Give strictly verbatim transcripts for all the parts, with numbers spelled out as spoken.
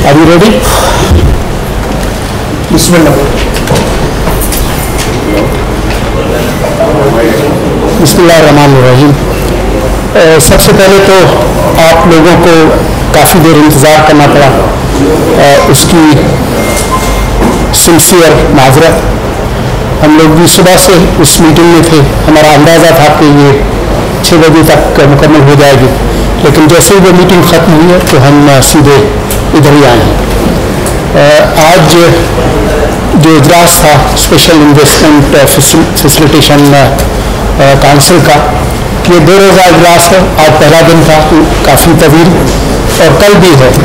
Are you ready? Bismillah. बिस्मिल्लाहिर्रहमानिर्रहीम। सबसे पहले तो आप लोगों को काफ़ी देर इंतज़ार करना पड़ा, उसकी सिंसियर माजरत। हम लोग भी सुबह से उस मीटिंग में थे, हमारा अंदाज़ा था कि ये छः बजे तक मुकम्मल हो जाएगी, लेकिन जैसे ही वो मीटिंग ख़त्म हुई है तो हम सीधे इधर ही आए हैं। आज जो इजलास था स्पेशल इन्वेस्टमेंट फैसिलिटेशन काउंसिल का, ये दो रोज़ा इजलास है। आज पहला दिन था, काफ़ी तवील, और कल भी है।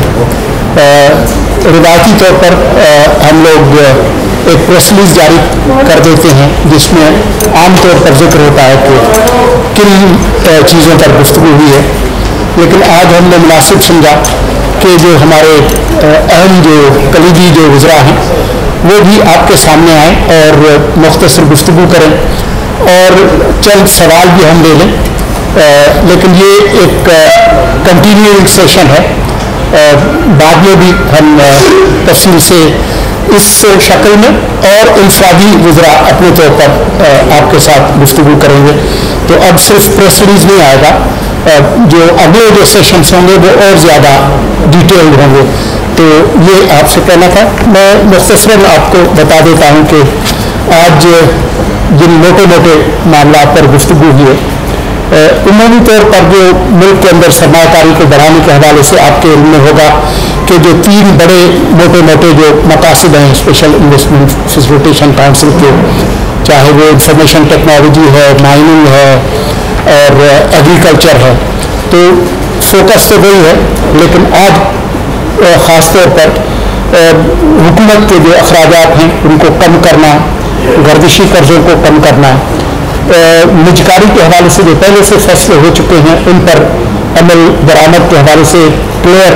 रिवायती तौर पर हम लोग एक प्रेस रिलीज जारी कर देते हैं जिसमें आमतौर पर जिक्र होता है कि किन चीज़ों पर गुफ्तगू हुई है, लेकिन आज हमने मुनासिब समझा कि जो हमारे अहम जो कलीदी जो गुज़रा हैं वो भी आपके सामने आए और मुख्तसर गुफ्तगू करें और चंद सवाल भी हम ले लें। आ, लेकिन ये एक कंटिन्यूइंग सेशन है, आ, बाद में भी हम तफसील से इस शक्ल में और इंफरादी गुज़रा अपने तौर पर आ, आपके साथ गुफ्तगू करेंगे। तो अब सिर्फ प्रेस रिलीज नहीं आएगा, आ, जो अगले जो सेशंस होंगे वो और ज़्यादा डिटेल्ड होंगे। तो ये आपसे कहना था। मैं मुख्तसरन आपको बता देता हूँ कि आज जिन मोटे मोटे मामला पर गुफ्तगू हुई है, उमूमी तौर पर जो मुल्क के अंदर सरमाकारी को बढ़ाने के हवाले से आपके इल्म में होगा कि जो तीन बड़े मोटे मोटे जो मकासद हैं स्पेशल इन्वेस्टमेंट फैसिलिटेशन काउंसिल के, चाहे वो इंफॉर्मेशन टेक्नोलॉजी है, माइनिंग है और एग्रीकल्चर है, तो फोकस तो वही है। लेकिन आज ख़ास तौर पर हुकूमत के जो अखराजात हैं उनको कम करना, गर्दिशी कर्ज़ों को कम करना, निजकारी के हवाले से जो पहले से फैसले हो चुके हैं उन पर अमल दरामद के हवाले से क्लियर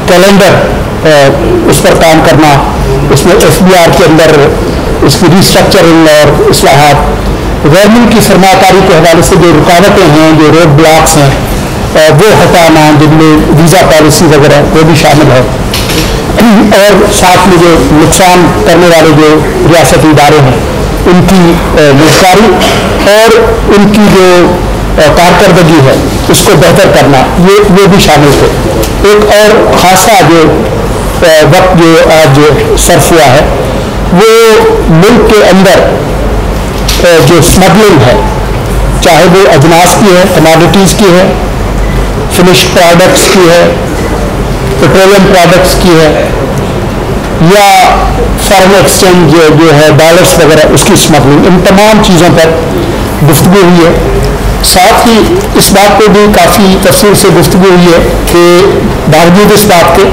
कैलेंडर उस पर काम करना, उसमें एफ बी आर के अंदर उसकी रिस्ट्रक्चरिंग और इस्लाहात, गवर्नमेंट की सरमाकारी के हवाले से जो रुकावटें हैं, जो रोड ब्लॉक्स हैं वो हटाना, जिनमें वीज़ा पॉलिसी वगैरह वो भी शामिल है, और साथ में जो नुकसान करने वाले जो रियासती इदारे हैं उनकी निगरानी और उनकी जो कारकर्दगी है उसको बेहतर करना, ये वो भी शामिल थे। एक और ख़ासा जो वक्त जो आज सर्फ हुआ है वो मुल्क के अंदर जो स्मगलिंग है, चाहे वो अजनास की है, कमोडिटीज़ की है, फिनिश प्रोडक्ट्स की है, पेट्रोलियम प्रोडक्ट्स की है, या फॉरेन एक्सचेंज जो, जो है डॉलर्स वगैरह उसकी स्मगलिंग, इन तमाम चीज़ों पर गुफ्तगू हुई है। साथ ही इस बात पर भी काफ़ी तफसील से गुफ्तगू हुई है कि बावजूद इस बात के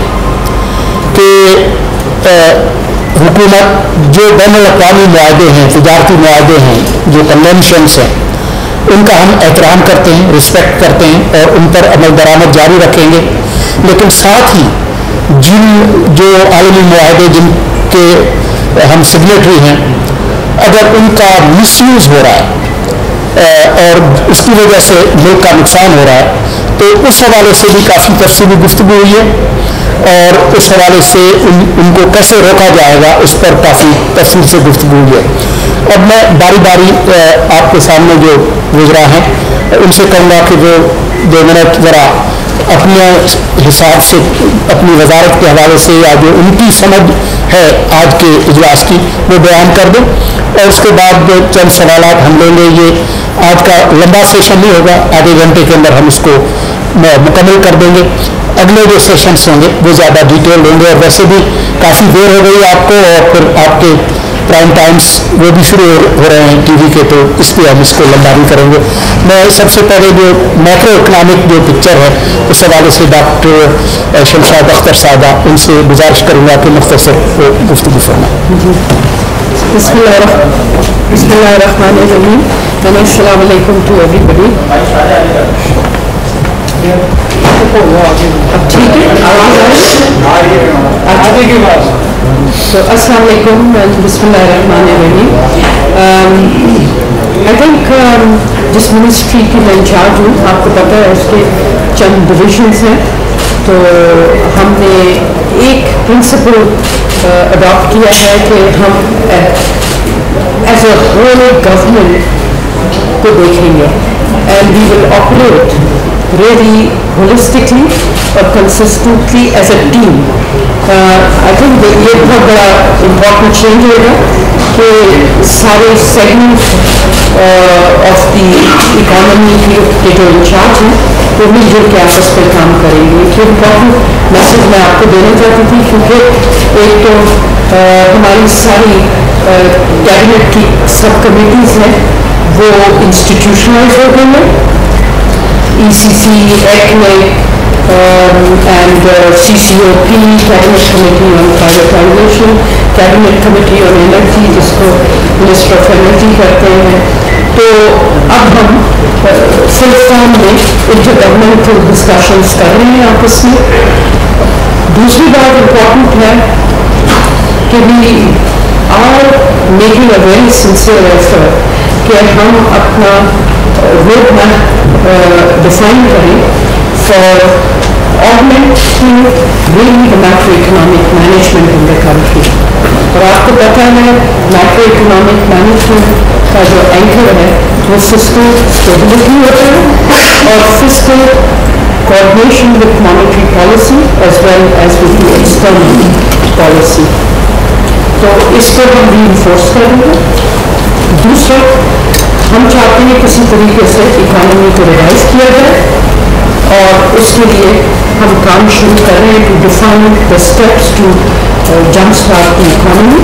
कि हुकूमत जो बैनुल-अक़वामी मुआहदे हैं, तिजारती मुआहदे हैं, जो कन्वेंशंस हैं, उनका हम एहतराम करते हैं, रिस्पेक्ट करते हैं और उन पर अमल दरामद जारी रखेंगे। लेकिन साथ ही जिन जो आलमी मुआहदे जिनके हम सिग्नेटरी हैं, अगर उनका मिसयूज़ हो रहा है और उसकी वजह से मुल्क का नुकसान हो रहा है, तो उस हवाले से भी काफ़ी तफसीली गुफ्तगू हुई है और उस हवाले से उन, उनको कैसे रोका जाएगा उस पर काफ़ी तफसील से गुफ्तगू हुई है। अब मैं बारी बारी आपके सामने जो गुजरा हैं उनसे कहूँगा कि वो दो मिनट ज़रा अपने हिसाब से अपनी वजारत के हवाले से या जो उनकी समझ है आज के इजलास की वो बयान कर दें, और उसके बाद चंद सवालात हम लेंगे। ये आज का लंबा सेशन नहीं होगा, आधे घंटे के अंदर हम इसको मुकम्मल कर देंगे। अगले जो सेशंस होंगे वो ज़्यादा डिटेल होंगे, और वैसे भी काफ़ी देर हो गई आपको, और फिर आपके प्राइम टाइम्स वो भी शुरू हो रहे हैं टीवी के, तो इस पर हम इसको लंबा नहीं करेंगे। मैं सबसे पहले जो मैक्रो इकनॉमिक जो पिक्चर है उस हवाले से डॉक्टर शमशाद अख्तर साहबा उनसे गुजारिश करूँगा कि मुख्तसर गुफ्तगू फरमाएं। बिस्मिल्लाहिर्रहमानिर्रहीम। अस्सलाम वालेकुम टू एवरीबॉडी। अब ठीक है, आवाज़ आ रही है? तो अस्सलाम वालेकुम, बिस्मिल्लाहिर्रहमानिर्रहीम। आई थिंक जिस मिनिस्ट्री की मैं इंचार्ज हूँ, आपको पता है उसके चंद डिविजन्स हैं, तो हमने एक پرنسپل اڈاپٹ کیا ہے کہ ہم ایز اے ہول گورنمنٹ کو دیکھیں گے and we will operate really holistically اور consistently as a team. I think یہ بہت بڑا امپورٹنٹ چینج ہوگا کہ سارے سیگمنٹ آف دی اکانومی کے جو انچارج ہیں وہ مل جل کے آپس پہ کام کریں گے. ایک امپورٹنٹ میسج میں آپ کو دینا چاہتی تھی کیونکہ ایک تو ہماری ساری کیبنٹ کی سب کمیٹیز ہیں وہ انسٹیٹیوشنلائز ہو گئی ہیں. ای سی سی ایکنیک and C C O P cabinet committee on privatisation, cabinet committee on energy جس کو منسٹر آف انرجی کرتے ہیں. تو اب ہم فل فارم میں انٹر گورنمنٹل ڈسکشنس کر رہے ہیں آپس میں. دوسری بات امپورٹنٹ ہے کہ we are making a very sincere effort کہ ہم اپنا روڈ میپ ڈیفائن کریں for augmenting really the macroeconomic management in the country. اور آپ کو پتہ ہے میکرو اکنامک مینجمنٹ کا جو اینکر ہے وہ فسکل اسٹیبلٹی ہوتا ہے اور fiscal coordination with monetary policy as well as with the external policy. تو اس کو ہم ری انفورس کریں گے. دوسرا ہم چاہتے ہیں کسی طریقے سے اکانومی کو ریوائز کیا جائے اور اس کے لیے ہم کام شروع کر رہے ہیں to define the steps to jump start the economy.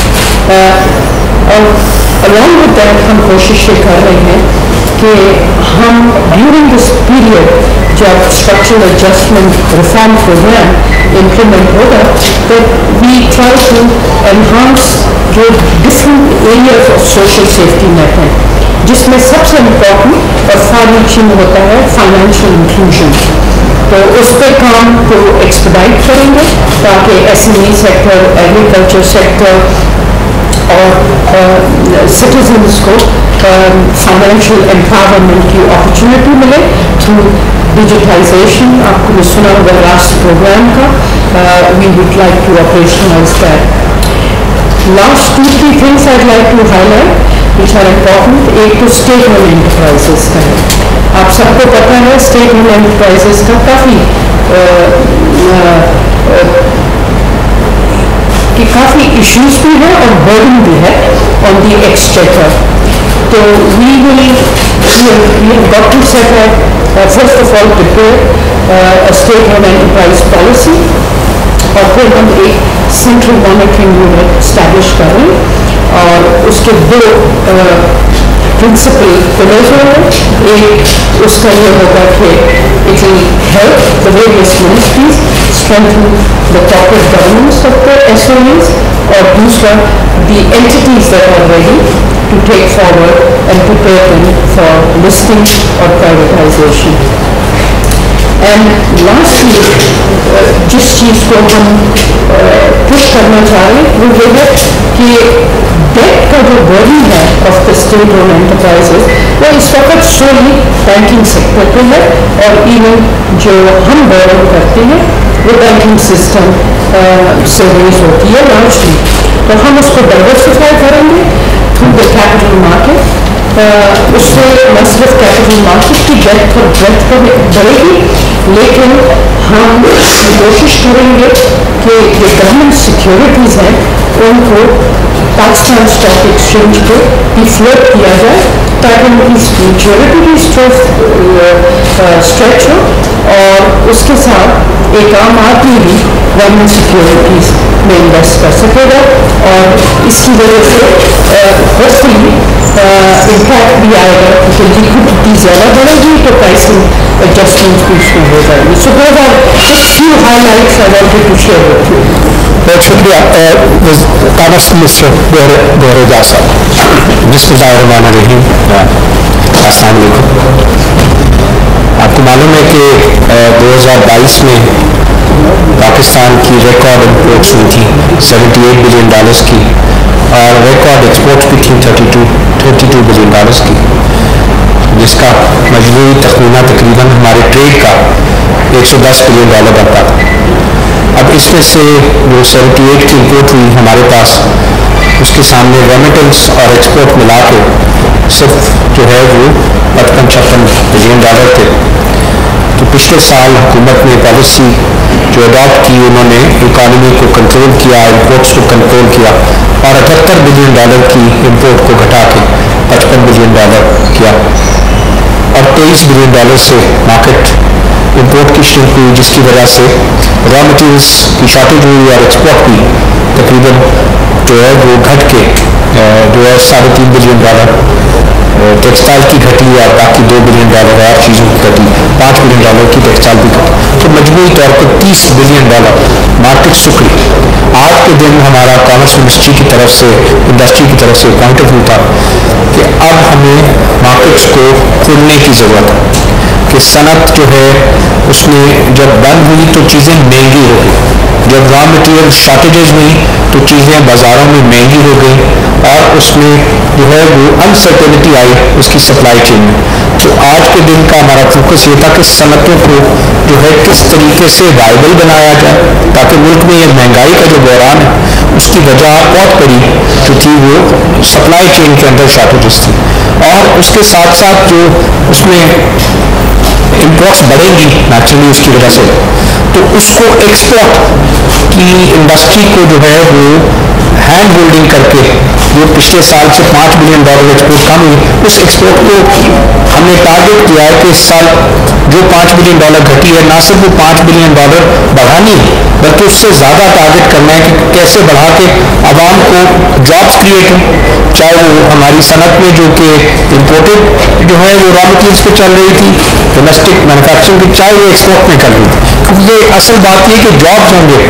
اور along with that ہم کوشش یہ کر رہے ہیں کہ ہم ڈیورنگ دس پیریڈ جب structural adjustment reform programme implement ہوگا تو وی ٹرائی ٹو انہانس جو different areas of social safety net ہیں جس میں سب سے امپورٹنٹ اور فار ریچنگ ہوتا ہے فائنینشیل انکلوژن. تو اس پہ کام کو ایکسپیڈائٹ کریں گے تاکہ S M E sector, agriculture sector اور سٹیزنس کو فائنینشیل امپاورمنٹ کی اپرچونیٹی ملے تھرو ڈیجیٹائزیشن. آپ کو بھی سنا ہوگا راشٹر پروگرام کا. We would like to operationalise that. Last two three things I like to highlight which are important. ایک تو اسٹیٹ اونڈ انٹرپرائزز کا ہے. آپ سب کو پتہ ہے اسٹیٹ اونڈ انٹرپرائزز کا کافی کہ کافی ایشوز بھی ہیں اور برڈن بھی ہے آن دی ایکسچیکر. تو we will got to set up first of all prepare state owned enterprise policy اور پھر ہم ایک سینٹرل مانیٹرنگ یونٹ اسٹیبلش کر رہے ہیں اور اس کے دو پرنسپل پلرز ہیں. ایک اس کا یہ ہوگا کہ it will help the various ministries strengthen the corporate governance of the S O Es اور دوسرا the entities that are ready to take forward and prepare them for listing اور پرائیویٹائزیشن. اینڈ لاسٹلی جس چیز کو ہم push کرنا چاہ رہے ہیں وہ یہ ہے کہ ڈیٹ کا جو برڈن ہے of the state owned enterprises وہ اس وقت سولی بینکنگ سیکٹر پہ ہے اور ایون جو ہم بورو کرتے ہیں وہ بینکنگ سسٹم سے ریز ہوتی ہے لارجلی. تو ہم اس کو ڈائیورسفائی کریں گے تھرو دا کیپٹل مارکیٹ. اس سے نہ صرف کیپٹل مارکیٹ کی ڈیپتھ اور بریڈتھ بڑھے گی لیکن ہم کوشش کریں گے کہ جو گورنمنٹ سیکیورٹیز ہیں ان کو پاکستان اسٹاک ایکسچینج پہ بھی فلوٹ کیا جائے تاکہ ان کی میچورٹی بھی اسٹریچ ہو اور اس کے ساتھ ایک عام آدمی بھی گورنمنٹ سیکیورٹیز میں انویسٹ کر سکے گا اور اس کی وجہ سے ہوپ فلی امپیکٹ بھی آئے گا کیونکہ لیکوڈیٹی زیادہ بڑھے گی تو پرائسنگ ایڈجسٹمنٹ بھی اس میں ہو جائے گی. So those are few high lights I wanted to share with you. بہت شکریہ کامرس منسٹر بہر اعجاز صاحب. بسم اللہ الرحمن الرحیم. السلام علیکم. آپ کو معلوم ہے کہ دو ہزار بائیس میں پاکستان کی ریکارڈ امپورٹس ہوئی تھی سیونٹی ایٹ بلین ڈالرس کی اور ریکارڈ ایکسپورٹس بھی تھیں thirty two thirty two billion dollars کی جس کا مجموعی تخمینہ تقریباً ہمارے ٹریڈ کا ایک سو دس بلین ڈالر بنتا تھا. اب اس میں سے جو سیونٹی ایٹ کی امپورٹ ہوئی ہمارے پاس، اس کے سامنے ریمیٹنس اور ایکسپورٹ ملا کے صرف جو ہے وہ پچپن چھپن بلین ڈالر تھے. تو پچھلے سال حکومت نے پالیسی جو اڈاپٹ کی، انہوں نے اکانومی کو کنٹرول کیا، امپورٹس کو کنٹرول کیا اور اٹھہتر بلین ڈالر کی امپورٹ کو گھٹا کے پچپن بلین ڈالر کیا اور تیئیس بلین ڈالر سے مارکیٹ امپورٹ کی شرنک ہوئی، جس کی وجہ سے را مٹیریلس کی شارٹیج ہوئی اور ایکسپورٹ بھی تقریباً جو ہے وہ گھٹ کے جو ہے ساڑھے تین بلین ڈالر ٹیکسٹائل کی گھٹی اور باقی دو بلین ڈالر اور چیزوں کی گھٹی، پانچ بلین ڈالر کی ٹیکسٹائل بھی گھٹی، تو مجموعی طور پر تیس بلین ڈالر مارکیٹ سکڑی. آج کے دن ہمارا کامرس منسٹری کی طرف سے انڈسٹری کی طرف سے پوائنٹ آف ویو تھا کہ اب ہمیں مارکیٹس کو کھولنے کی ضرورت ہے کہ صنعت جو ہے اس میں جب بند ہوئی تو چیزیں مہنگی ہو گئی، جب را مٹیریل شارٹیجز ہوئی تو چیزیں بازاروں میں مہنگی ہو گئی اور اس میں جو ہے وہ انسرٹینٹی آئی اس کی سپلائی چین میں. تو آج کے دن کا ہمارا فوکس یہ تھا کہ صنعتوں کو جو ہے کس طریقے سے وائبل بنایا جائے تاکہ ملک میں یہ مہنگائی کا جو بحران ہے اس کی وجہ بہت بڑی جو تھی وہ سپلائی چین کے اندر شارٹیجز تھی، اور اس کے ساتھ ساتھ جو اس میں امپورٹس بڑھیں گی نیچرلی اس کی وجہ سے، تو اس کو ایکسپورٹ کی انڈسٹری کو جو ہے وہ ہینڈ ہولڈنگ کر کے جو پچھلے سال سے پانچ بلین ڈالر ایکسپورٹ کم ہوئی، اس ایکسپورٹ کو ہم نے ٹارگیٹ کیا ہے کہ اس سال جو پانچ بلین ڈالر گھٹی ہے نہ صرف وہ پانچ بلین ڈالر بڑھانی ہے بلکہ اس سے زیادہ ٹارگیٹ کرنا ہے کہ کیسے بڑھا کے عوام کو جابس کریٹ ہوں، چاہے وہ ہماری صنعت میں جو کہ امپورٹڈ جو ہے وہ را مٹیریلس پہ چل رہی تھی، ڈومیسٹک مینوفیکچرنگ کی، چاہے وہ ایکسپورٹ میں کر رہی تھی. کیونکہ اصل بات یہ کہ جابس ہوں گے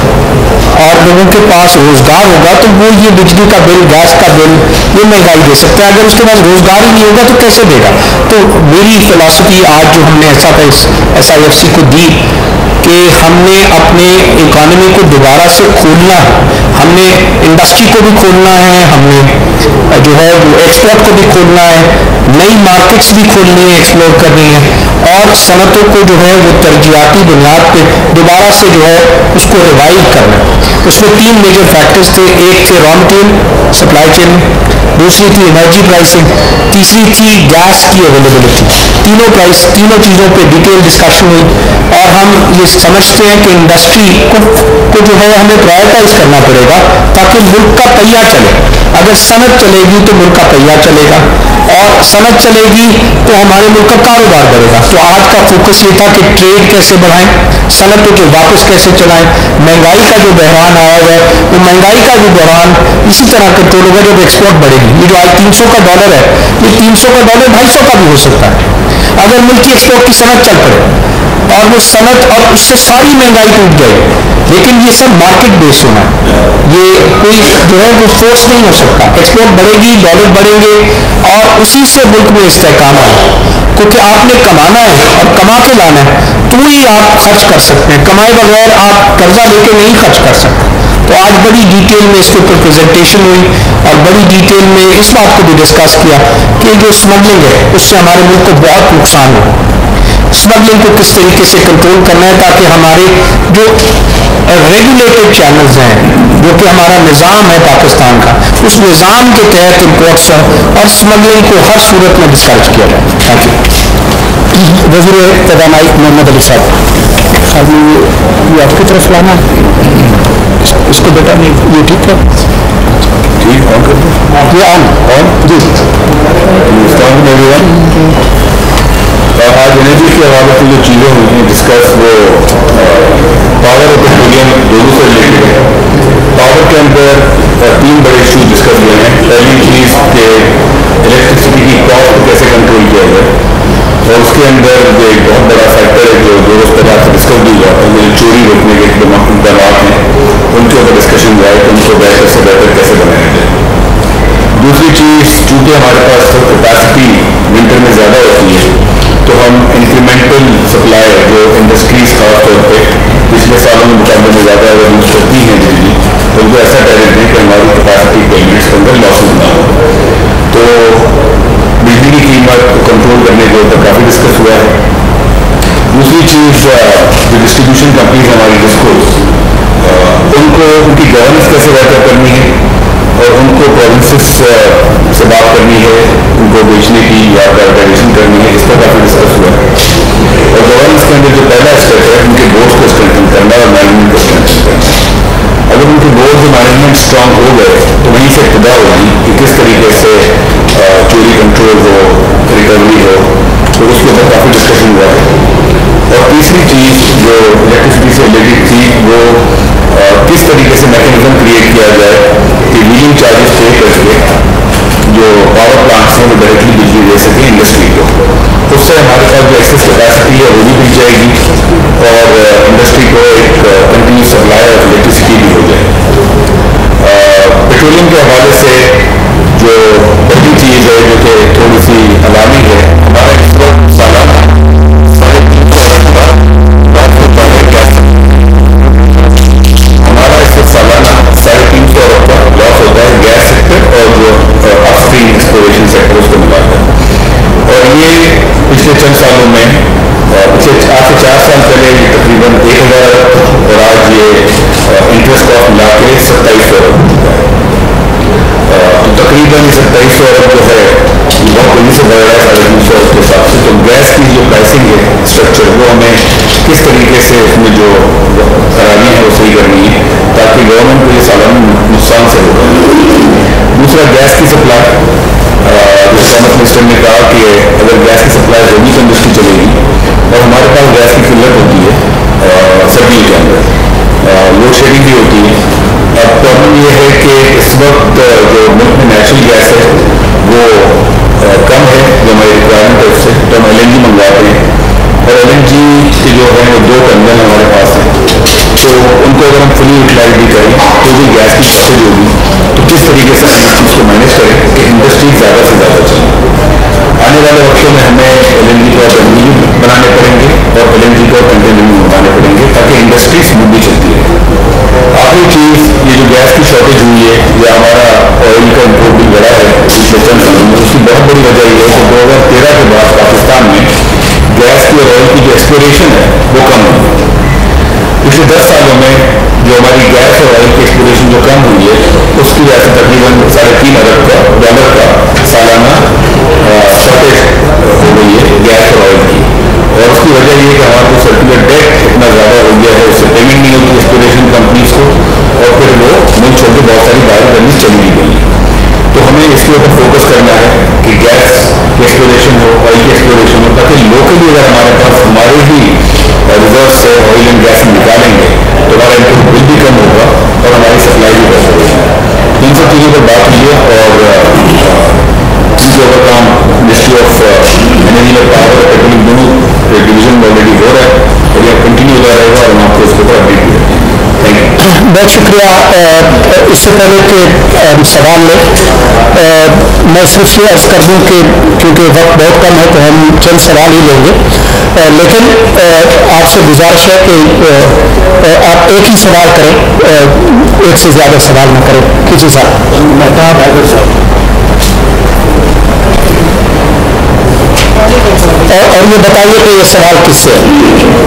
اور لوگوں کے پاس روزگار ہوگا تو وہ یہ بجلی کا بل، گیس کا بل، یہ مہنگائی دے سکتے ہیں. اگر اس کے پاس روزگار ہی نہیں ہوگا تو کیسے دے گا؟ تو میری فلاسفی آج جو ہم نے ایسا ایس آئی ایف سی کو دی کہ ہم نے اپنے اکانومی کو دوبارہ سے کھولنا ہے، ہم نے انڈسٹری کو بھی کھولنا ہے، ہم نے جو ہے وہ ایکسپورٹ کو بھی کھولنا ہے، نئی مارکیٹس بھی کھولنی ہے، ایکسپلور کرنی ہے، اور صنعتوں کو جو ہے وہ ترجیحاتی بنیاد پہ دوبارہ سے جو ہے اس کو ریوائو کرنا ہے. اس میں تین میجر فیکٹرز تھے، ایک تھے را مٹیریل سپلائی چین، دوسری تھی انرجی پرائسنگ، تیسری تھی گیس کی اویلیبلٹی. تینوں پرائس تینوں چیزوں پہ ڈیٹیل ڈسکشن ہوئی اور ہم یہ سمجھتے ہیں کہ انڈسٹری کو, کو جو ہے ہمیں پرائرٹائز کرنا پڑے گا تاکہ ملک کا پہیہ چلے. اگر صنعت چلے گی تو ملک کا پہیہ چلے گا، اور صنعت چلے گی تو ہمارے ملک کا کاروبار بڑھے گا. تو آج کا فوکس یہ تھا کہ ٹریڈ کیسے بڑھائیں، صنعتوں کو واپس کیسے چلائیں، مہنگائی کا جو بحران آیا ہے وہ مہنگائی کا جو بحران اسی طرح کنٹرول ہوگا جب ایکسپورٹ بڑھے گی. یہ جو آج تین سو کا ڈالر ہے یہ تین سو کا ڈالر ڈھائی سو کا بھی ہو سکتا ہے اگر ملک کی ایکسپورٹ کی صنعت چل پڑے اور وہ صنعت اور اس سے ساری مہنگائی ٹوٹ جائے. لیکن یہ سب مارکیٹ بیس ہونا ہے، یہ کوئی جو ہے وہ فورس نہیں ہو سکتا. ایکسپورٹ بڑھے گی، ڈالر بڑھیں گے اور اسی سے ملک میں استحکام آئے، کیونکہ آپ نے کمانا ہے اور کما کے لانا ہے تو ہی آپ خرچ کر سکتے ہیں. کمائے بغیر آپ قرضہ لے کے نہیں خرچ کر سکتے. تو آج بڑی ڈیٹیل میں اس کے اوپر پریزنٹیشن ہوئی اور بڑی ڈیٹیل میں اس بات کو بھی ڈسکس کیا کہ جو اسمگلنگ ہے اس سے ہمارے ملک کو بہت نقصان ہو. اسمگلنگ کو کس طریقے سے کنٹرول کرنا ہے تاکہ ہمارے جو ریگولیٹڈ چینلز ہیں جو کہ ہمارا نظام ہے پاکستان کا، اس نظام کے تحت امپورٹس ہوں اور اسمگلنگ کو ہر صورت میں ڈسکریج کیا جائے. Thank you. وزیر توانائی محمد علی صاحب، یہ آپ کی طرف لانا اس کو بیٹا نہیں، یہ ٹھیک ہے ٹھیک آن کر دیں، یہ آن آن جی. آج انرجی کے حوالے سے جو چیزیں ہوئی ہیں ڈسکس، وہ پاور اور پیٹرولیم دونوں سے ریلیٹڈ ہے. پاور کے اندر تین بڑے ایشو ڈسکس ہوئے ہیں. پہلی چیز کہ الیکٹرسٹی کی کاسٹ کو کیسے کنٹرول کیا جائے، اور اس کے اندر جو ایک بہت بڑا فیکٹر ہے جو دو روز پہلے آپ سے ڈسکس بھی ہوا ہے، چوری روکنے کے جو اقدامات ہیں ان کے اوپر ڈسکشن ہوا ہے کہ ان کو بہتر سے بہتر کیسے بنایا جائے. دوسری چیز، چونکہ ہمارے پاس کیپیسٹی ونٹر میں زیادہ ہوتی ہے تو ہم انکریمنٹل سپلائی جو انڈسٹریز خاص طور پہ پچھلے سالوں میں مقابلے میں زیادہ یوز کرتی ہیں بجلی، ان کو ایسا ٹیرٹ دیں کہ ہماری کیپیسٹی پیمنٹس کے اندر لاسز نہ ہو. تو بجلی کی قیمت کو کنٹرول کرنے کے اوپر کافی ڈسکس ہوا ہے. دوسری چیز جو ڈسٹریبیوشن کمپنیز ہماری ڈسکوز کو ان کی گورننس کیسے بہتر کرنی ہے اور ان کو پروونسز سے بات کرنی ہے, ان کو بیچنے کی یا پرائیویٹائزیشن کرنی ہے, اس پر کافی ڈسکس ہوا ہے. اور گورننس کے اندر جو پہلا اسٹیپ ہے ان کے بورڈ کو اسٹرینتھن کرنا اور مینجمنٹ کو اسٹرینتھن کرنا. اگر ان کے بورڈ اور مینجمنٹ اسٹرانگ ہو گئے تو وہیں سے ابتدا ہوگی کہ کس طریقے سے چوری کنٹرول ہو, ریکوری ہو, تو اس کے اوپر کافی ڈسکشن ہوا ہے. اور تیسری چیز جو الیکٹریسٹی سے ریلیٹڈ تھی وہ کس طریقے سے میکینزم کریٹ کیا جائے کہ ویلنگ چارجز پے کر کے جو پاور پلانٹس ہیں وہ ڈائریکٹلی بجلی دے سکیں انڈسٹری کو. اس سے ہمارے پاس جو ایکسیس کیپیسٹی ہے وہ بھی مل جائے گی اور انڈسٹری کو ایک کنٹینیوس سپلائی آف الیکٹریسٹی بھی ہو جائے. پیٹرولیم کے حوالے سے جو پہلی چیز ہے جو کہ تھوڑی سی علامی ہے, ہمارا اس وقت سالانہ ساڑھے تین سو ارب کا لاس ہوتا ہے گیس. ہمارا اس وقت سالانہ ساڑھے تین سو ارب کا لاس ہوتا ہے گیس سیکٹر اور جو اپ اسٹریم ایکسپلوریشن سیکٹر اس کو ملا کر. اور یہ پچھلے چند سالوں میں پچھلے آج سے چار سال پہلے یہ تقریباً ایک ہزار ارب اور آج یہ انٹرسٹ کاسٹ ملا کے ستائیس سو ارب ہو چکا ہے. تو تقریباً ستائیس سو ارب جو ہے یہ بہت تیزی سے بڑھ رہا ہے ساڑھے تین سو ارب کے حساب سے. تو گیس کی جو پرائسنگ ہے اسٹرکچر وہ ہمیں کس طریقے سے اس میں جو خرابی ہے وہ صحیح کرنی ہے تاکہ گورنمنٹ کو یہ سالانہ نقصان سے روکا جائے. دوسرا گیس کی سپلائی, جیسے کامرس منسٹر نے کہا کہ اگر گیس کی سپلائی ہوگی تو انڈسٹری چلے گی, اور ہمارے پاس گیس کی قلت ہوتی ہے سردیوں کے اندر, لوڈ شیڈنگ بھی ہوتی ہے. اب پرابلم یہ ہے کہ اس وقت جو ملک میں نیچرل گیس ہے وہ کم ہے جو ہماری ریکوائرمنٹ ہے اس سے, تو ہم ایل این جی منگواتے ہیں اور ایل این جی کے جو ہے وہ دو ٹرمینل ہمارے پاس ہیں. تو ان کو اگر ہم فلی یوٹیلائز بھی کریں تو بھی گیس کی شارٹیج ہوگی. تو کس طریقے سے ہم اس چیز کو مینیج کریں کہ انڈسٹری زیادہ سے زیادہ چلے. آنے والے وقتوں میں ہمیں ایل این جی کو ٹرمینل بنانے پڑیں گے اور ایل این جی کو کنٹینر بنانے پڑیں گے تاکہ انڈسٹری اسموتھلی چلتی ہے. آخری چیز یہ جو گیس کی شارٹیج ہوئی ہے یا ہمارا آئل کا امپورٹ بھی بڑھا ہے پچھلے چند سالوں میں, اس کی بہت بڑی وجہ یہ ہے کہ دو ہزار تیرہ کے بعد پاکستان میں گیس کی اور آئل کی جو ایکسپلوریشن ہے وہ کم ہوئی. پچھلے دس سالوں میں جو ہماری گیس اور آئل کی ایکسپلوریشن جو کم ہوئی ہے اس کی وجہ سے تقریباً ساڑھے تین ارب کا ڈالر کا سالانہ شارٹیج ہو گئی ہے گیس اور آئل کی. اور اس کی وجہ یہ ہے کہ ہمارا جو سرکولر ڈیٹ اتنا زیادہ ہو گیا ہے, اس سے پیمنٹ نہیں ہوتی ایکسپلوریشن کمپنیز کو, اور پھر وہ ملک چھوڑ کے بہت ساری باہر کرنی چلی بھی گئی. تو ہمیں اس کے اوپر فوکس کرنا ہے کہ گیس کی ایکسپلوریشن ہو, آئل کی ایکسپلوریشن ہو, تاکہ لوکلی اگر ہمارے پاس ہمارے ہی ریزرو سے آئل اینڈ گیس نکالیں گے تو ہمارا انپٹ بل بھی کم ہوگا اور ہماری سپلائی بھی بہتر ہوگی. ان سب چیزوں پر بات کی ہے اور اس کے اوپر کام منسٹری آف انرجی اور پاور اور پیٹرولیم دونوں ڈویژن آلریڈی ہو رہا ہے اور یہ کنٹینیو ہوتا رہے گا اور ہم آپ کو اس کے اوپر اپڈیٹ بھی رکھیں گے. Thank you. بہت شکریہ. اس سے پہلے کہ سوال لیں میں صرف یہ عرض کر دوں کہ کیونکہ وقت بہت کم ہے تو ہم چند سوال ہی لیں گے, لیکن آپ سے گزارش ہے کہ آپ ایک ہی سوال کریں, ایک سے زیادہ سوال نہ کریں. کسی صاحب مہتاب حیدر صاحب, اور یہ بتائیے کہ یہ سوال کس سے ہے.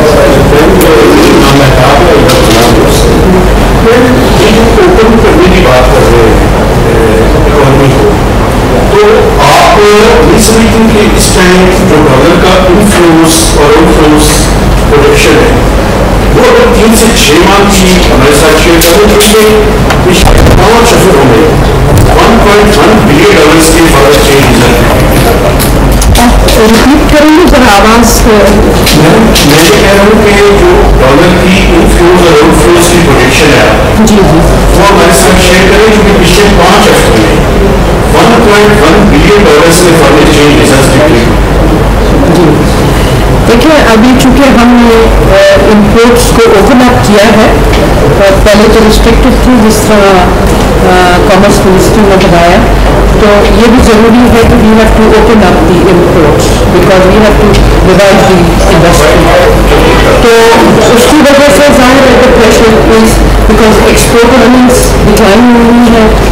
اوپن کرنے کی بات کر رہے ہیں اکانومی کو, تو آپ یہ سمجھتے ہیں کہ اس ٹائم جو ڈالر کا انفلوس اور انفلوس پروڈکشن ہے وہ اگر تین سے چھ ماہ کی ہمارے ساتھ شیئر کریں تو یہ پچھلے پانچ ہفتوں میں one point one billion dollars کے فارغ چینج ہے. ریپیٹ کریں گے سر آواز. میں یہ کہہ رہا ہوں کہ جو ڈالر کی انفلوز اور آؤٹ فلوز کی پروڈکشن ہے جی جی وہ ہمارے ساتھ شیئر کریں کیونکہ پچھلے پانچ ہفتوں میں one point one billion dollars کے فارغ چینج ریزرس نکلے. جی دیکھیے ابھی چونکہ ہم نے امپورٹس کو اوپن اپ کیا ہے, پہلے تو ریسٹرکٹیڈ تھی جس طرح کامرس منسٹری نے بتایا, تو یہ بھی ضروری ہے کہ we have to open up the imports because we have to revive the industry. تو اس کی وجہ سے ظاہر ہے کہ pressure is because export earnings decline ہو رہی ہے,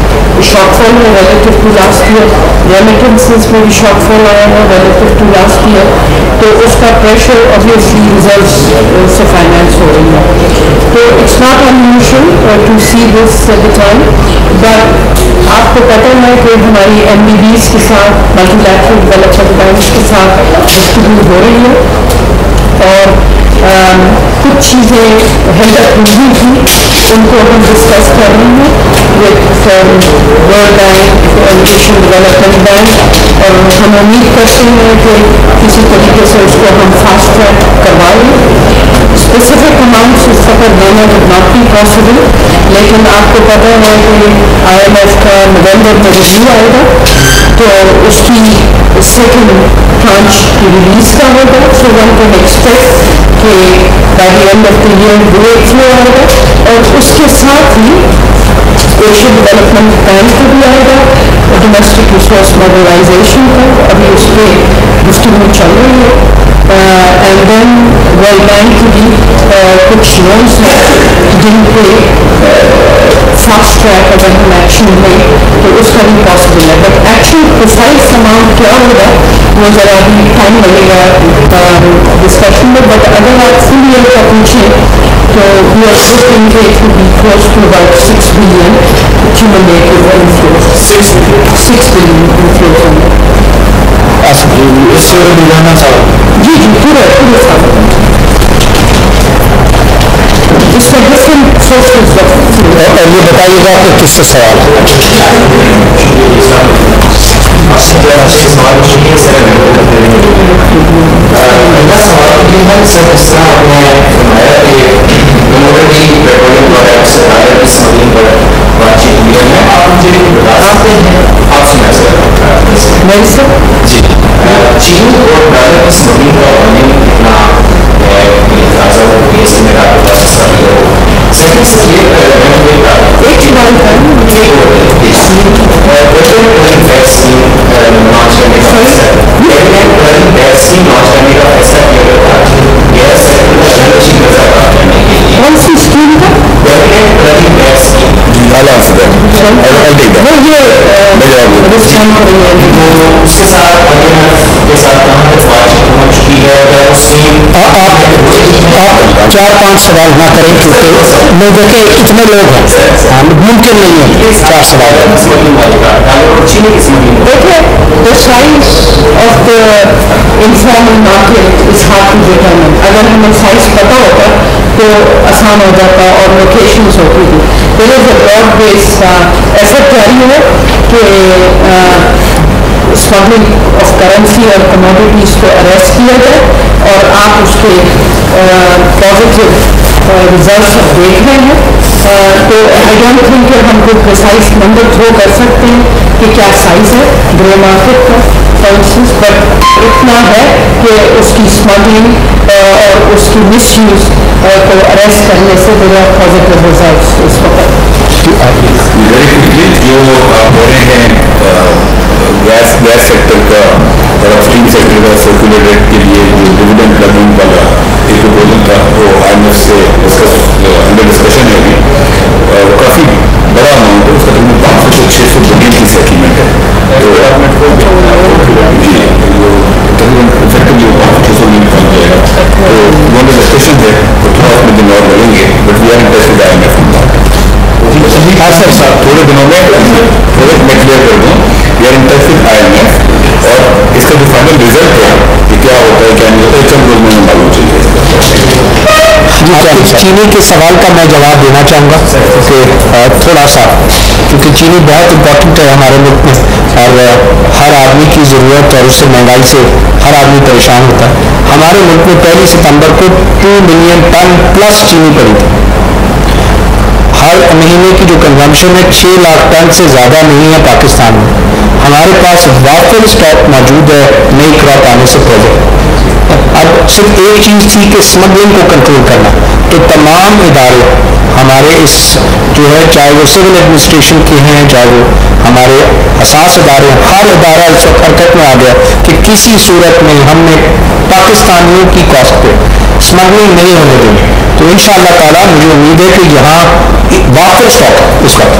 شارٹ فال ہے relative to last year, remittances میں بھی شارٹ فال آیا ہے ریلیٹو ٹو لاسٹ ایئر, تو اس کا پریشر اوبیسلی ریزروز سے فائنینس ہو رہی ہے. تو it's not unusual to see this at the time, but آپ کو پتہ ہے کہ ہماری ایم بی بیز کے ساتھ ملٹی لیٹرل ڈیولپمنٹ بینکس کے ساتھ گفتگو ہو رہی ہے, اور کچھ چیزیں ہیلڈ اپ ہوئی تھیں ان کو ہم ڈسکس کر رہے ہیں with World Bank, Asian Development Bank, اور ہم امید کرتے ہیں کہ کسی طریقے سے اس کو ہم فاسٹ ٹریک کروا لیں. اسپیسیفک اماؤنٹس اس وقت دینا وڈ ناٹ بی پاسبل, لیکن آپ کو پتہ ہے کہ آئی ایم ایف کا نومبر میں ریویو آئے گا, تو اس کی سیکنڈ ٹرانچ کی ریلیز کا ہوگا. سو ون کین ایکسپیکٹ کہ by the end of the year breakthrough آئے گا, اور اس کے ساتھ ہی ایشین ڈیولپمنٹ بینک کا بھی آئے گا, ڈومیسٹک ریسورس موبلائزیشن کا ابھی اس پہ گفتگو چل رہی ہے, اینڈ دین ورلڈ بینک کی بھی کچھ لونس ہیں جن پہ فاسٹ ٹریک اگر ہم ایکشن لیں تو اس کا بھی پاسبل ہے. بٹ ایکچوئل پریسائز اماؤنٹ کیا ہوگا وہ ذرا ابھی ٹائم لگے گا ڈسکشن میں, بٹ اگر آپ فل ایئر کا پوچھیں تو وی آر ہوپنگ کہ it will be close to about six billion cumulated inflows, six billion inflows ہوں گے. اس سے جانا چاہوں جی جی پورا پورے سال اس کا ڈفرینٹ سورسز. اور یہ بتائیے گا کہ کس سے سوال میرا سوال یہ ہے سر, سر اس طرح آپ نے فرمایا کہ کموڈٹی پیٹرولیم پروڈکٹس ڈالر کی اسمگلنگ پر بات چیت ہوئی ہے, میں آپ مجھے بتا سکتے ہیں, آپ سنا سر میری سر جی چین اور ڈالر کی اسمگلنگ کا قوانین کتنا تازہ ہو گئی اس میں آپ کے پاس اس کا بھی ہو. سیکنڈ سر یہ ایک سوال تھا پیٹرولیم ویکسین لانچ کرنے کا فیصلہ پیٹرولیم ویکسین لانچ کرنے کا فیصلہ کیا گیا تھا گیس سیکٹر کو انرجی کا زیادہ کرنے کے لیے. کون سی اسکیم کا پیٹرولیم ویکسین اس کے ساتھ کے ساتھ کہاں تک بات چیت پہنچ چکی ہے, آپ چار پانچ سوال نہ کریں کیونکہ میں دیکھیں اتنے لوگ ہیں ممکن نہیں ہے چار سوال. دیکھیں the size of the informal market is hard to determine. اگر ہمیں سائز پتہ ہوتا تو آسان ہو جاتا اور لوکیشنز ہوتی تھی. there is a broad base effort جاری ہے کہ اسمگلنگ آف کرنسی اور کموڈیٹیز کو اریسٹ کیا جائے, اور آپ اس کے پازیٹیو ریزلٹس دیکھ رہے ہیں. تو آئی ڈونٹ تھنک کہ ہم کوئی پریسائز نمبر تھرو کر سکتے ہیں کہ کیا سائز ہے گرے مارکیٹ کا فار انسٹنس, بٹ اتنا ہے کہ اس کی اسمگلنگ اور اس کی مس یوز کو اریسٹ کرنے سے بڑا پازیٹیو ریزلٹس اس وقت. ویری کوئکلی جو آپ بول رہے ہیں گیس گیس سیکٹر کا اور اسٹیم سیکٹر کا سرکولیٹ کے لیے جو ڈویڈنڈ لرننگ والا ایک پروپوزل تھا وہ آئی ایم ایف سے ڈسکس انڈر ڈسکشن ہے ابھی, اور کافی بڑا اماؤنٹ ہے, اس کا تقریباً پانچ سو سے چھ سو بلین کی سیٹلمنٹ ہے. تو جی تقریباً افیکٹولی پانچ سو چھ سو بلین پہنچ جائے گا. تو وہ انڈر ڈسکشن ہے, تو تھوڑا اس میں دن اور لگیں گے, but we are interested I M F. ہاں سر صاحب تھوڑے دنوں میں تھوڑے میں کلیئر کر دوں, we are in touch with I M F, اور اس کا جو فائنل رزلٹ ہے کہ کیا ہوتا ہے کیا نہیں ہوتا ہے چند روز میں معلوم چاہیے. چینی کے سوال کا میں جواب دینا چاہوں گا کہ تھوڑا سا, کیونکہ چینی بہت امپورٹنٹ ہے ہمارے ملک میں, اور ہر آدمی کی ضرورت اور اس سے مہنگائی سے ہر آدمی پریشان ہوتا ہے. ہمارے ملک میں پہلی ستمبر کو ٹو ملین ٹن پلس چینی پڑی تھی. ہر مہینے کی جو کنزمپشن ہے چھ لاکھ ٹن سے زیادہ نہیں ہے پاکستان میں. ہمارے پاس وافر اسٹاک موجود ہے نئی کراپ آنے سے پہلے. اب صرف ایک چیز تھی کہ اسمگلنگ کو کنٹرول کرنا, تو تمام ادارے ہمارے اس جو ہے, چاہے وہ سول ایڈمنسٹریشن کے ہیں, چاہے وہ ہمارے حساس ادارے ہیں, ہر ادارہ اس وقت حرکت میں آ گیا کہ کسی صورت میں ہم نے پاکستانیوں کی کاسٹ پہ اسمگلنگ نہیں ہونے دیں. تو ان شاء اللہ تعالیٰ مجھے امید ہے کہ یہاں وافر اسٹاک اس وقت, اب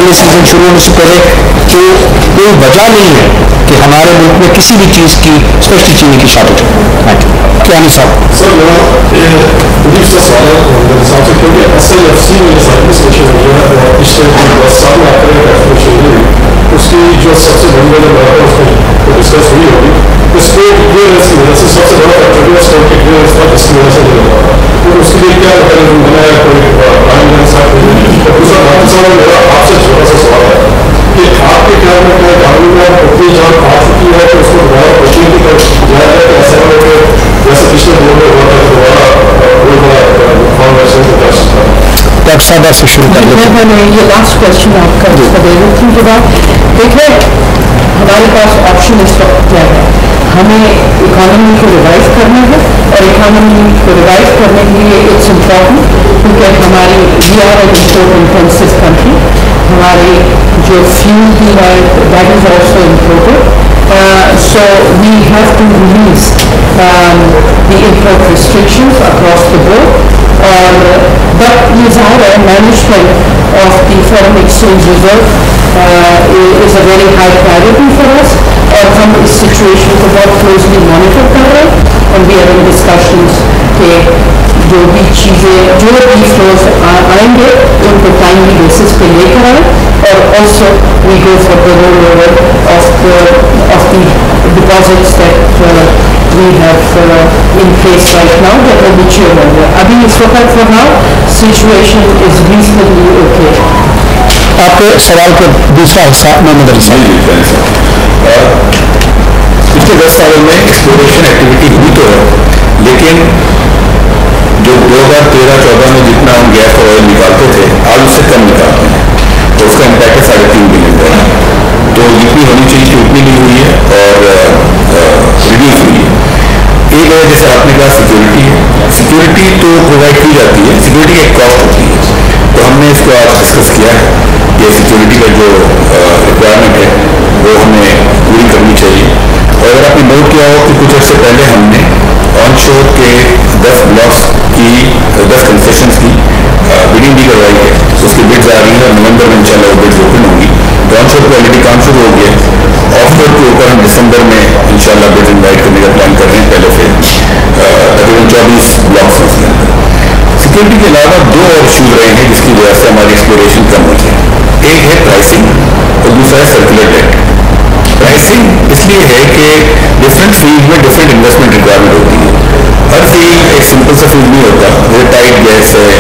اگلے سیزن شروع ہونے سے پہلے جو کوئی وجہ نہیں ہے کہ ہمارے ملک میں کسی بھی چیز کی اسپیشلی چینی کی شارٹیج ہو. کیا نہیں صاحب سر میرا مجھے اس کا سوال ہے صاحب سے کیونکہ اصل ایف سی میں سروس اسٹیشن جو ہے پچھلے دس سال میں آپ کا اس کی جو سب سے بڑی وجہ بڑا ہے اس کو ڈسکس ہوئی ہوگی اس کو کلیئرنس کی وجہ سے سب سے بڑا فیکٹر ہے اس کا کلیئرنس تھا جس کی وجہ سے نہیں ہوا تو اس کے لیے کیا میکینزم بنایا کوئی پرائم منسٹر اور دوسرا بھارت صاحب میرا آپ سے چھوٹا سا سوال ہے کہ آپ کے خیال میں کیا قانون میں اتنی جان آ چکی ہے کہ اس کو دوبارہ بچنے کی طرف جایا جائے کہ ایسا ہو کہ جیسے پچھلے دور میں ہوا تھا دوبارہ کوئی بڑا فارمیشن کو کر سکتا ہے. ڈاکٹر صاحب سے شروع کر میں میں یہ لاسٹ کوشچن آپ کا اس کا دے رہی تھی کہ بات دیکھیں ہمارے پاس آپشن اس وقت کیا ہے ہمیں اکانومی کو ریوائز کرنا ہے اور اکانومی کو ریوائز کرنے کے لیے اٹس امپورٹنٹ کیونکہ ہماری we are an import intensive country ہمارے جو فیول کی ہے that is also imported so we have to release um, the import restrictions across the board اور but یہ ظاہر ہے management of the foreign exchange reserve uh, is a very high priority for us اور ہم اس situation کو بہت closely monitor کر رہے ہیں اور وی آر ان ڈسکشنز کہ جو بھی چیزیں جو بھی فلوز آئیں گے ان کو ٹائملی بیسس پہ لے کر آئیں اور also we go for the roll over of of the deposits that we have in place right now that will mature ہو گیا ابھی اس وقت for now situation is reasonably okay. آپ کے سوال کا دوسرا حصہ محمد علی صاحب. پچھلے دس سالوں میں ایکسپلوریشن ایکٹیویٹی ہوئی تو ہے لیکن جو دو ہزار تیرہ چودہ میں جتنا ہم گیس اور آئل نکالتے تھے آج اس سے کم نکالتے ہیں تو اس کا امپیکٹ ہے ساڑھے تین بلین کا تو جتنی ہونی چاہیے تھی اتنی نہیں ہوئی ہے اور ریڈیوس ہوئی ہے. ایک وجہ جیسے آپ نے کہا سیکورٹی ہے. سیکورٹی تو پرووائڈ کی جاتی ہے سیکورٹی ایک کاسٹ ہوتی ہے تو ہم نے اس کو آج ڈسکس کیا ہے کہ سیکورٹی کا جو ریکوائرمنٹ ہے وہ ہمیں پوری کرنی چاہیے. اور اگر آپ نے نوٹ کیا ہو کہ کچھ عرصے پہلے ہم نے آن شور کے دس بلاکس کی دس کنسیشنس کی بڈنگ بھی کروائی ہے اس کی بڈز آ رہی ہیں اور نومبر میں انشاءاللہ وہ بڈز اوپن ہوں گی. تو آن شور پہ آلریڈی کام شروع ہو گیا. آف شور کے اوپر ہم دسمبر میں انشاءاللہ بڈز انوائٹ کرنے کا پلان کر رہے ہیں پہلے سے تقریباً چوبیس بلاکس ہیں اس کے اندر. سیکورٹی کے علاوہ دو اور ایشوز رہے ہیں جس کی وجہ سے ہماری ایکسپلوریشن کم ہوئی ہے. ایک ہے پرائسنگ اور دوسرا ہے سرکولر ڈیٹ. پرائسنگ اس لیے ہے کہ ڈفرینٹ فیلڈ میں ڈفرینٹ انویسٹمنٹ ریکوائرمنٹ ہوتی ہے. ہر فیلڈ ایک سمپل سا فیلڈ نہیں ہوتا. جیسے ٹائٹ گیس ہے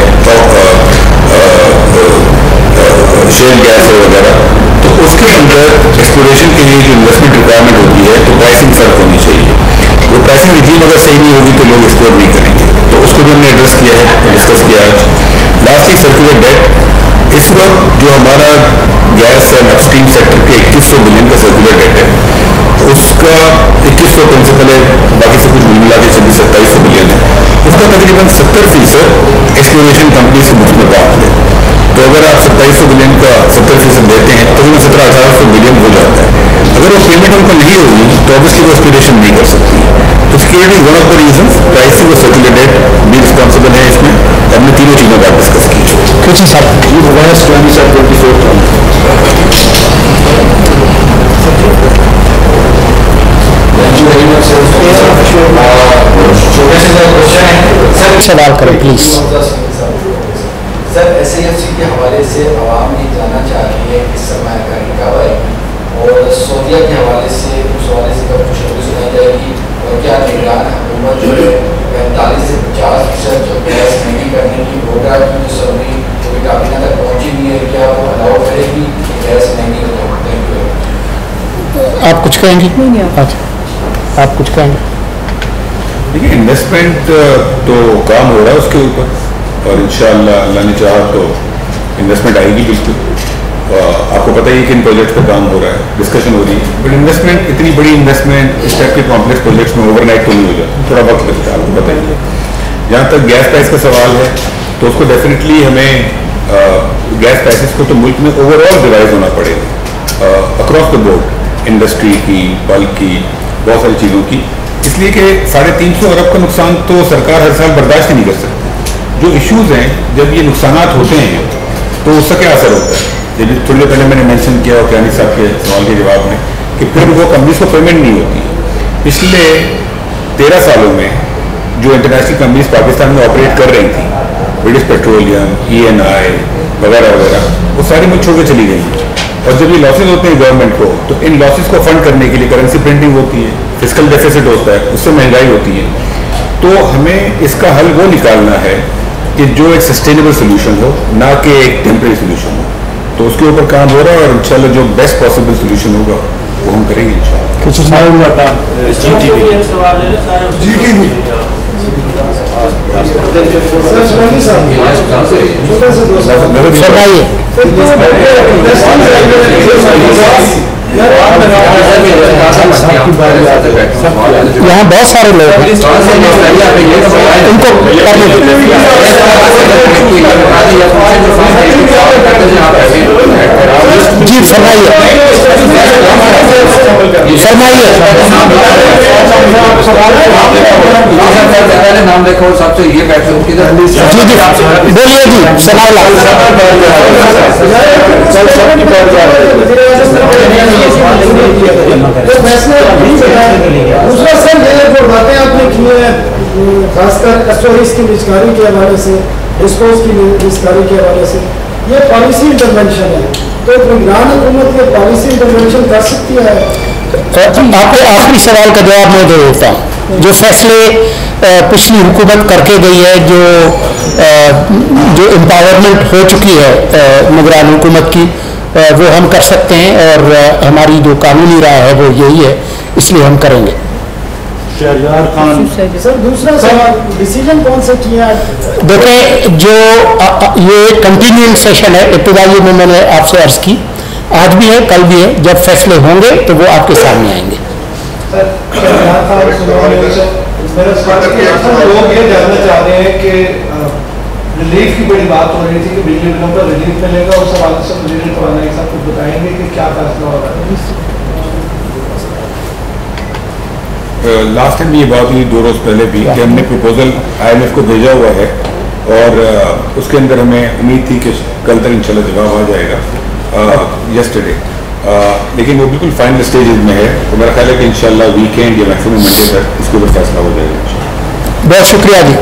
شیل گیس ہے وغیرہ تو اس کے اندر ایکسپلوریشن کے لیے جو انویسٹمنٹ ریکوائرمنٹ ہوتی ہے تو پرائسنگ فرق ہونی چاہیے. وہ پرائسنگ رجیم اگر صحیح نہیں ہوگی تو لوگ ایکسپلور نہیں کریں گے. تو اس کو بھی ہم نے ایڈریس کیا ہے ڈسکس کیا ہے. لاسٹلی سرکولر ڈیٹ اس وقت جو ہمارا gas and upstream sector کے اکیس سو بلین کا سرکولر ڈیٹ ہے اس کا اکیس سو پرنسپل ہے باقی سے کچھ ملا کے چھبیس ستائیس سو بلین ہے. اس کا تقریباً ستر فیصد ایکسپلوریشن کمپنی سے مفت میں پراپت ہے. تو اگر آپ ستائیس سو بلین کا ستر فیصد دیتے ہیں تو وہ سترہ اٹھارہ سو بلین ہو جاتا ہے. اگر وہ پیمنٹ ان کو نہیں ہوگی تو اوبیسلی وہ ایکسپلوریشن نہیں کر سکتی. تو security one of the reasons pricing اور سرکولر ڈیٹ بھی رسپانسبل ہے اس میں. ہم نے تینوں چیزوں کا ڈسکس کی. کچھ صاحب ٹوئنٹی فور سوال کریں please. Sir S E F C کے حوالے سے عوام یہ جاننا چاہ رہی ہے کہ سرمایہ کاری کب آئے گی اور سعودیہ کے حوالے سے اس حوالے سے کب خوشخبری سنائی جائے گی اور کیا نگران حکومت جو ہے پینتالیس سے پچاس فیصد جو گیس مہنگی کرنے کی پروگرام کی جو سرمری جو بھی کابینہ تک پہنچی نہیں ہے کیا وہ الاؤ کرے گی کہ گیس مہنگی ہو؟ آپ کچھ کہیں گے؟ آپ کچھ کہیں گے؟ دیکھیے انویسٹمنٹ تو کام ہو رہا ہے اس کے اوپر اور انشاءاللہ اللہ نے چاہا تو انویسٹمنٹ آئے گی بالکل. آپ کو پتہ ہی ہے کہ ان پروجیکٹ پہ کام ہو رہا ہے ڈسکشن ہو رہی ہے بٹ انویسٹمنٹ اتنی بڑی انویسٹمنٹ اس ٹائپ کے کمپلیکس پروجیکٹس میں اوور نائٹ تو نہیں ہو جاتا تھوڑا وقت لگتا ہے. آپ کو پتہ ہی ہے جہاں تک گیس پرائز کا سوال ہے تو اس کو ڈیفینیٹلی ہمیں گیس پرائسز کو تو ملک میں اوور آل ریوائز ہونا پڑے گا اکراس دا بورڈ انڈسٹری کی بلک کی بہت ساری چیزوں کی. اس لیے کہ ساڑھے تین سو ارب کا نقصان تو سرکار ہر سال برداشت ہی نہیں کر سکتی. جو ایشوز ہیں جب یہ نقصانات ہوتے ہیں تو اس کا کیا اثر ہوتا ہے थोड़ी देर पहले मैंने मेंशन किया और कियानी साहब के सवाल के जवाब में कि फिर वो कंपनीज को पेमेंट नहीं होती। पिछले तेरह सालों में जो इंटरनेशनल कंपनीज पाकिस्तान में ऑपरेट कर रही थी, British Petroleum, E N I वगैरह वगैरह, वो सारी मुझ छोड़ के चली गई। और जब ये लॉसेज होते हैं गवर्नमेंट को, तो इन लॉसेज को फंड करने के लिए करेंसी प्रिंटिंग होती है, फिस्कल डेफिसिट होता है, उससे महंगाई होती है। तो हमें इसका हल वो निकालना है कि जो एक सस्टेनेबल सोल्यूशन हो, ना कि एक टेम्परेरी सोल्यूशन हो। तो उसके ऊपर काम हो रहा है और इंशाल्लाह जो बेस्ट पॉसिबल सोल्यूशन होगा वो हम करेंगे इंशाल्लाह। कुछ यहाँ बहुत सारे लोग हैं, इनको जी फरमाइए फरमाइए नाम देखो सबसे ये बैठे जी जी बोलिए जी सवाल दूसरा सर ये जो बातें आपने की है खासकर स्टोरेज की निजकारी के हवाले से, डिस्पोज की निजकारी के हवाले से, ये पॉलिसी इंटरवेंशन है। तो निगरान हुकूमत ये पॉलिसी इंटरवेंशन कर सकती है? आपके आखिरी सवाल का जवाब मैं दे देता हूँ। जो फैसले पिछली हुकूमत करके गई है, जो जो एम्पावरमेंट हो चुकी है निगरान हुकूमत की, वो हम कर सकते हैं और हमारी जो कानूनी राय है वो यही है, इसलिए हम करेंगे। शहरयार खान सर दूसरा सवाल, डिसीजन कौन से किया? देखें, जो ये कंटिन्यूइंग सेशन है, इब्तिदाई में मैंने आपसे अर्ज की, आज भी है, कल भी है, जब फैसले होंगे तो वो आपके सामने आएंगे। लोग ये जानना चाह रहे हैं कि रिलीफ की बड़ी बात हो रही थी कि बिजली बिलों पर रिलीफ मिलेगा, उस हवाले से मुझे सब कुछ बताएंगे कि क्या फैसला हो रहा है। लास्ट टाइम ये बात हुई दो रोज पहले भी कि हमने प्रपोजल आई एम एफ को भेजा हुआ है और उसके अंदर हमें उम्मीद थी कि कल तक इंशाल्लाह जवाब आ जाएगा यस्टरडे, लेकिन वो बिल्कुल फाइनल स्टेजेस में है। तो मेरा ख्याल है कि इंशाल्लाह वीकेंड या मैक्सिमम मंडे तक इसके ऊपर फैसला हो जाएगा। बहुत शुक्रिया जी,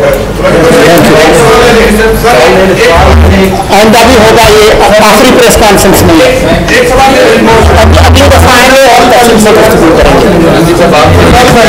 आइंदा भी होगा, ये आखिरी प्रेस कॉन्फ्रेंस नहीं है, अगली दफा आएंगे और